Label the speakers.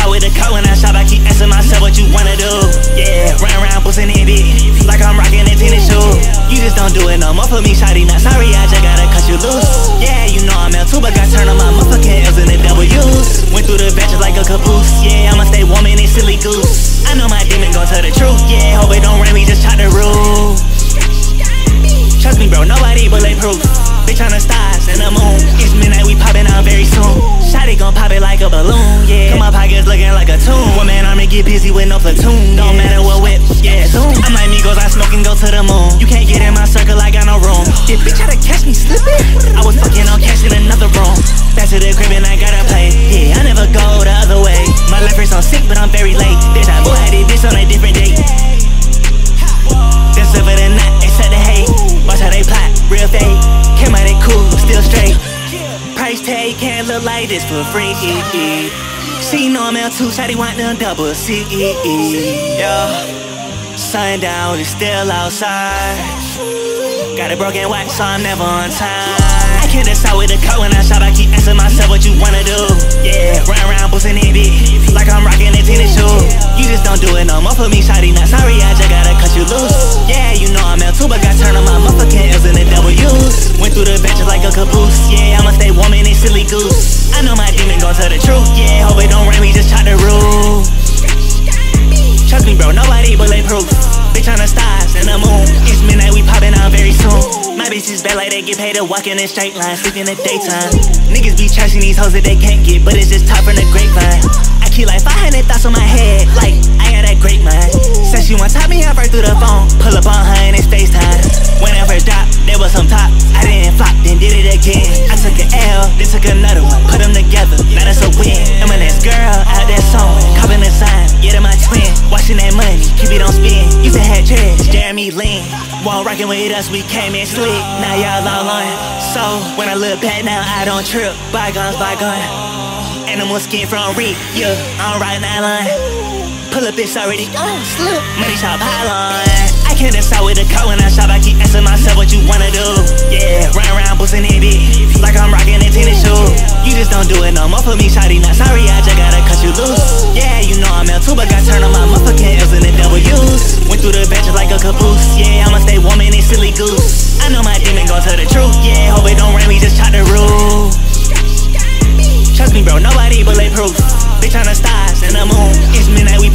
Speaker 1: start with a cut when I shop. I keep asking myself what you wanna do. Yeah, run around boosting it big, like I'm rocking a tennis shoe. You just don't do it no more for me, shawty. Not sorry, I just gotta cut you loose. Yeah, you know I'm L2, but got turned on my motherfucking L's and the W's. Went through the batches like a caboose. Yeah, I'ma stay warm in this silly goose. I know my demon gon' tell the truth. Yeah, hope it don't rain me, just chop the roof. Trust me, bro, nobody bulletproof. Bitch on the stars and the moon. It's midnight, we poppin' out very soon. Shotty gon' pop it like a balloon, yeah. Cause my pockets looking like a tomb. One man army get busy with no platoon. Don't matter what whip, yeah, zoom. I'm like Migos, I smoke and go to the moon. You can't get in my circle, I got no room. This bitch try to catch me slipping. I was fucking on cash in another room. Back to the crib and I gotta play. Yeah, I never go the other way. My life is on sick, but I'm very late. There's that boy had it, bitch on a different date. That's over the night, except the hate. Watch how they plot, real fake. Came out it cool, still straight. Price tag can't look like this for free. See, no I'm L2, shawty want them double C. Yeah, sundown is still outside. Got a broken watch, so I'm never on time. I can't decide with a cut when I shop. I keep asking myself what you wanna do. Yeah, run around boosting it big, like I'm rocking a tennis shoe. You just don't do it no more for me, shawty. Not sorry, I just gotta cut you loose. Yeah, you know I'm L2, but got turned on my motherfucking L's and the W's. Went through the batches like a caboose. Yeah, I'ma stay warm in this silly goose. I know my demon gon' tell the truth. Yeah, hope it don't rain me, just chop the roof. Trust me, bro, nobody bulletproof. Bitch on the stars and the moon. It's midnight, we poppin' out very soon. My bitch is bad like they get paid to walk in a straight line, sleep in the daytime. Niggas be trashing these hoes that they can't get, but it's just top from the grapevine. I keep like 500 thoughts on my head, like I got that great mind. Said she want top me up right through the phone, pull up on her and it's FaceTime. When I first dropped, there was some top, I didn't flop, then did it again. I took an L, then took another one, put them together, now that's a win. And my next girl out there sewing, copping the sign, yeah, they're my twin. Watching that money, keep it on spin. Used to have dreads, Jeremy Lin. While rockin' with us, we came in slick. Now y'all all on. So when I look back now, I don't trip. Bygones, bygone. Animal skin from Reek, yeah, I'm riding that line. Pull up, it's already slip. Money shop pylon. I can't decide with a cut when I shop. I keep asking myself what you wanna do. Yeah, run around boosting it big, like I'm rocking a tennis shoe. You just don't do it no more for me, shawty. Not sorry, I just gotta cut you loose. Yeah, you know I'm L2, but got turned on my motherfucking L's and the W's. Went through the batches like a caboose. Yeah, I'ma stay warm in this silly goose. I know my demon gon' tell the truth. Yeah, hope it don't rain me, just chop the roof. Trust me, bro, nobody bulletproof. Bitch on the stars and the moon. It's midnight, we